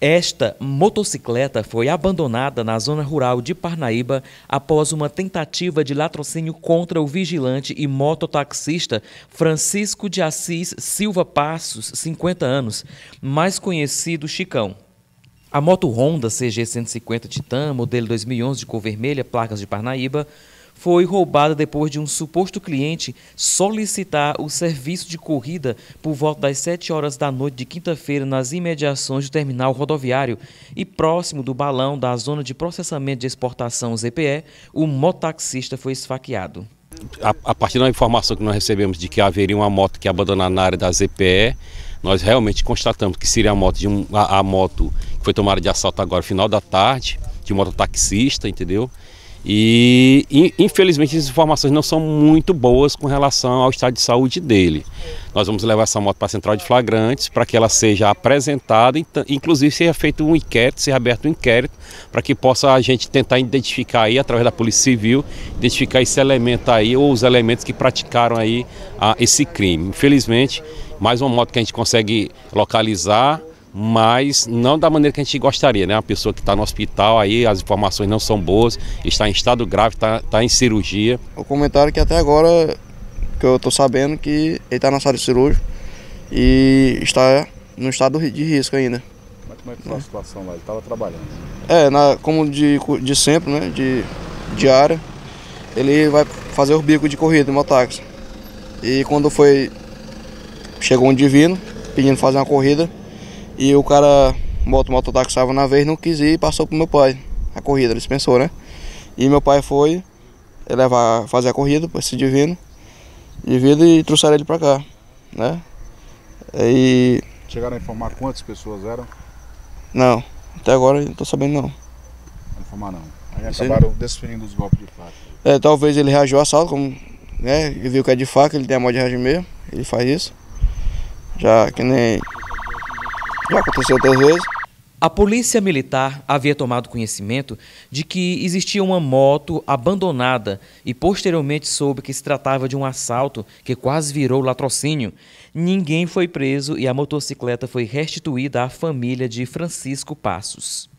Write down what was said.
Esta motocicleta foi abandonada na zona rural de Parnaíba após uma tentativa de latrocínio contra o vigilante e mototaxista Francisco de Assis Silva Passos, 50 anos, mais conhecido Chicão. A moto Honda CG 150 Titan, modelo 2011 de cor vermelha, placas de Parnaíba, foi roubada depois de um suposto cliente solicitar o serviço de corrida por volta das 7 horas da noite de quinta-feira nas imediações do terminal rodoviário e próximo do balão da zona de processamento de exportação ZPE, o mototaxista foi esfaqueado. A partir da informação que nós recebemos de que haveria uma moto que ia abandonar na área da ZPE, nós realmente constatamos que seria a moto que foi tomada de assalto agora, final da tarde, de mototaxista, entendeu? E infelizmente as informações não são muito boas com relação ao estado de saúde dele. Nós vamos levar essa moto para a central de flagrantes para que ela seja apresentada, inclusive seja feito um inquérito, seja aberto um inquérito para que possa a gente tentar identificar aí através da Polícia Civil, identificar esse elemento aí ou os elementos que praticaram aí esse crime. Infelizmente, mais uma moto que a gente consegue localizar, mas não da maneira que a gente gostaria, né? Uma pessoa que está no hospital, aí as informações não são boas, está em estado grave, está em cirurgia. O comentário é que até agora, que eu estou sabendo que ele está na sala de cirurgia e está no estado de risco ainda. Mas como é que foi a situação lá? Ele estava trabalhando? Como de sempre, né? De diária, ele vai fazer o bico de corrida de mototáxi. E quando chegou um divino pedindo fazer uma corrida, e o cara, mototáxi estava na vez, não quis ir e passou pro meu pai a corrida, ele dispensou, né? E meu pai foi fazer a corrida para esse divino e trouxeram ele para cá, né? Chegaram a informar quantas pessoas eram? Não, até agora eu não tô sabendo não. Não informar não. Aí acabaram desferindo os golpes de faca. Talvez ele reagiu ao assalto, como, né? Ele viu que é de faca, ele tem a modo de reagir mesmo, ele faz isso. Já aconteceu outras vezes. A polícia militar havia tomado conhecimento de que existia uma moto abandonada e posteriormente soube que se tratava de um assalto que quase virou latrocínio. Ninguém foi preso e a motocicleta foi restituída à família de Francisco Passos.